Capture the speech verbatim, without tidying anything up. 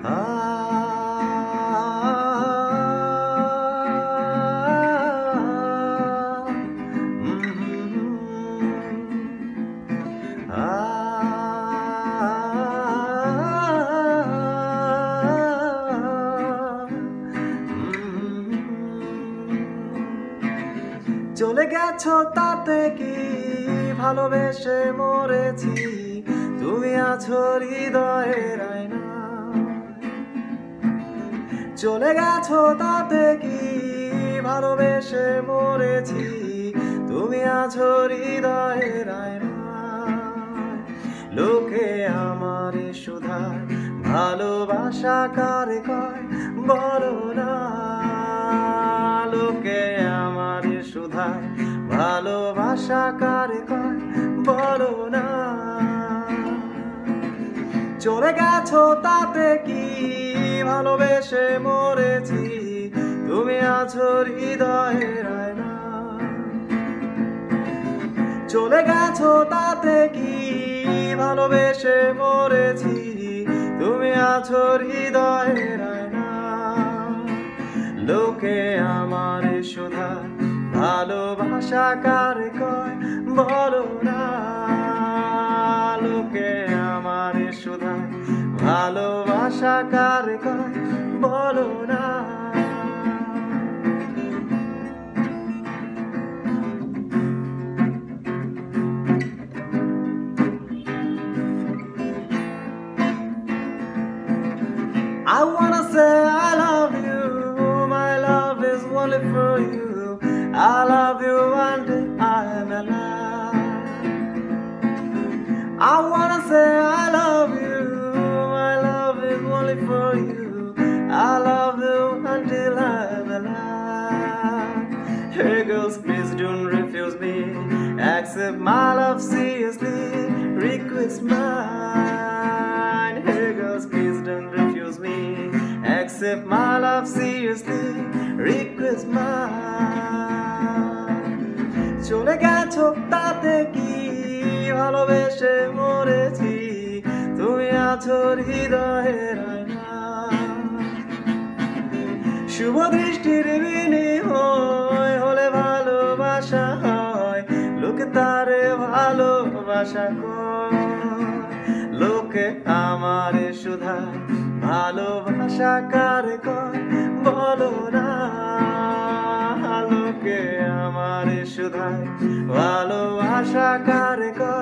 চলে গেছো তাতে কি ভালোবেসে মরেছি, তুমি আছো হৃদয়ের আয়নায়। চলে গেছো তাতে কি ভালোবেসে মরেছি, তুমি আছো হৃদয়ের আয়নায়। লোকে আমারে শুধায় ভালোবাসা কারে কয় বলো না, লোকে আমারে শুধায় ভালোবাসা কারে কয় বলো না। চলে গেছো তাতে কি ভালোবেসে মরেছি, তুমি আছো হৃদয়ের আয়নায়। চলে গেছো তাতে কি ভালোবেসে মরেছি, তুমি আছো হৃদয়ের আয়নায়। লোকে আমারে শুধায় ভালোবাসা কারে কয় বলো না, লোকে আমারে শুধায় ভালোবাসা কারে কয় বলো না। I wanna say I love you, my love is only for you. I love you until I am alive. I wanna say I love you, my love is only for you. I love you until I am alive. Hey girls, please don't refuse me, accept my love seriously, request mine. Hey girls, please don't refuse me, accept my love seriously, request mine. চলে গেছো তাতে কি ভালোবেসে মরেছি, তুমি আছো হৃদয়ের আয়নায়। শুভ দৃষ্টির বিনিময় হলে ভালোবাসা হয়, লোকে তারে ভালোবাসা কয়। লোকে আমারে শুধায় ভালোবাসা কারে কয় বলো না, লোকে আমারে শুধায় ভালোবাসা কারে কয়